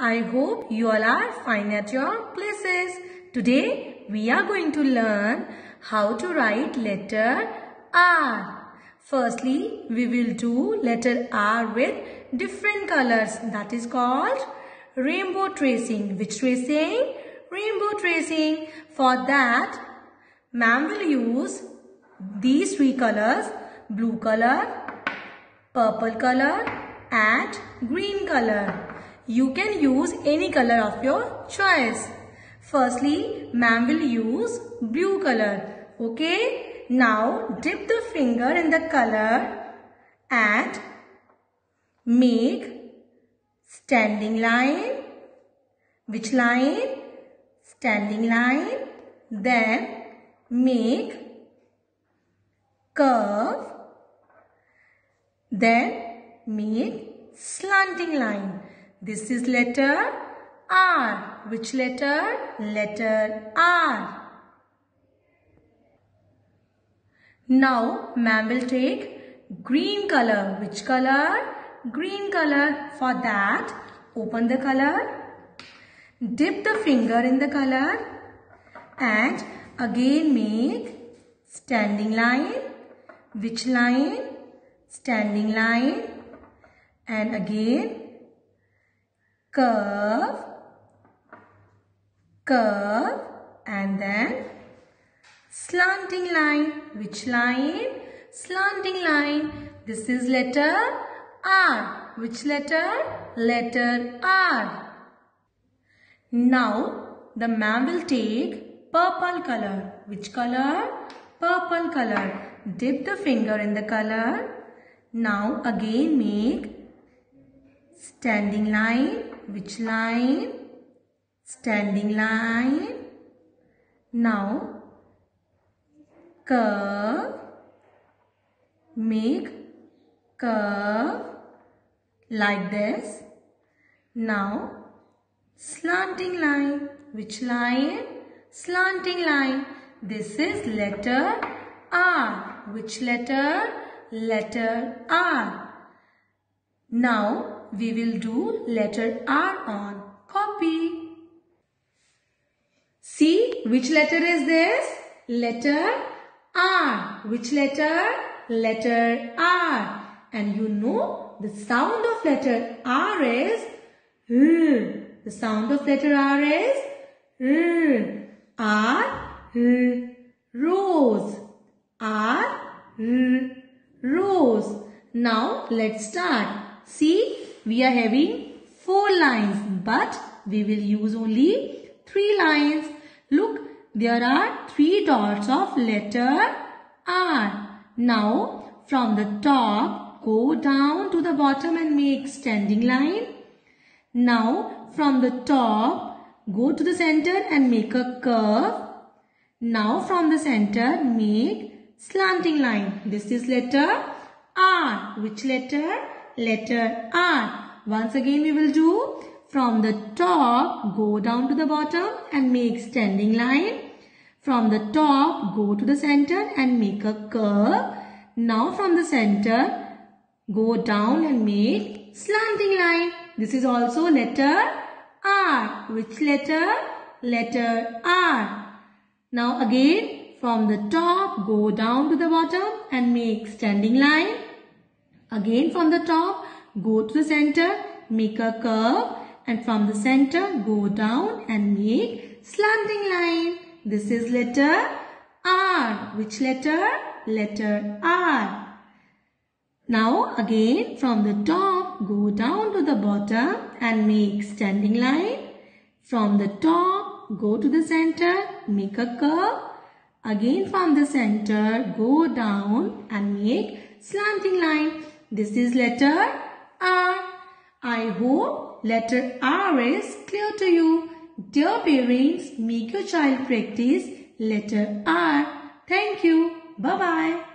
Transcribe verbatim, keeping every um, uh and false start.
I hope you all are fine at your places. Today we are going to learn how to write letter R. Firstly, we will do letter R with different colors. That is called rainbow tracing. Which tracing? Rainbow tracing. For that, ma'am will use these three colors: blue color, purple color and green color. You can use any color of your choice. Firstly, ma'am will use blue color. Okay. Now, dip the finger in the color and make standing line. Which line? Standing line. Then make curve. Then make slanting line. This is letter R. Which letter? Letter R. Now, ma'am will take green color. Which color? Green color. For that, open the color, dip the finger in the color and again make standing line. Which line? Standing line. And again curve, curve and then slanting line. Which line? Slanting line. This is letter R. Which letter? Letter R. Now the ma'am will take purple color. Which color? Purple color. Dip the finger in the color. Now again make standing line. Which line? Standing line. Now curve, make curve like this. Now slanting line. Which line? Slanting line. This is letter R. Which letter? Letter R. Now we will do letter R on copy. See which letter is this? Letter R. Which letter? Letter R. And you know the sound of letter R is R. The sound of letter R is R. R. R. Rose. R. R. Rose. Now let's start. See, we are having four lines, but we will use only three lines. Look, there are three dots of letter R. Now, from the top, go down to the bottom and make standing line. Now, from the top, go to the center and make a curve. Now, from the center, make slanting line. This is letter R. Which letter? Letter R. Once again we will do from the top, go down to the bottom and make standing line. From the top, go to the center and make a curve. Now from the center, go down and make slanting line. This is also letter R. Which letter? Letter R. Now again, from the top, go down to the bottom and make standing line. Again from the top, go to the center, make a curve and from the center, go down and make slanting line. This is letter R. Which letter? Letter R. Now again from the top, go down to the bottom and make standing line. From the top, go to the center, make a curve. Again from the center, go down and make slanting line. This is letter R. I hope letter R is clear to you. Dear parents, make your child practice letter R. Thank you. Bye-bye.